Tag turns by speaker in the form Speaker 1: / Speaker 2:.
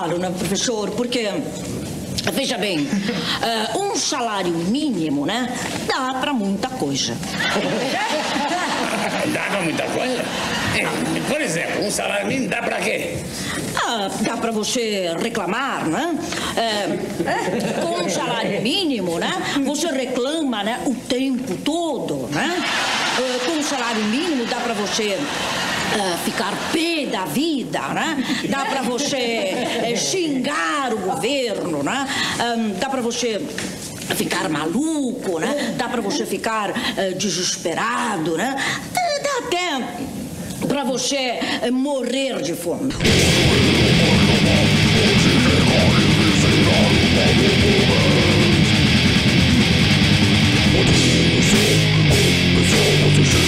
Speaker 1: claro, né, professor, porque... Veja bem, um salário mínimo, né, dá pra muita coisa.
Speaker 2: Dá pra muita coisa? Por exemplo, um salário mínimo dá pra quê?
Speaker 1: Dá pra você reclamar, né? Com um salário mínimo, né, você reclama, né, o tempo todo, né? Com um salário mínimo dá pra você... ficar pé da vida, né? Dá pra você xingar o governo, né? Dá pra você ficar maluco, né? Dá pra você ficar desesperado, né? Dá até pra você morrer de fome.
Speaker 3: Você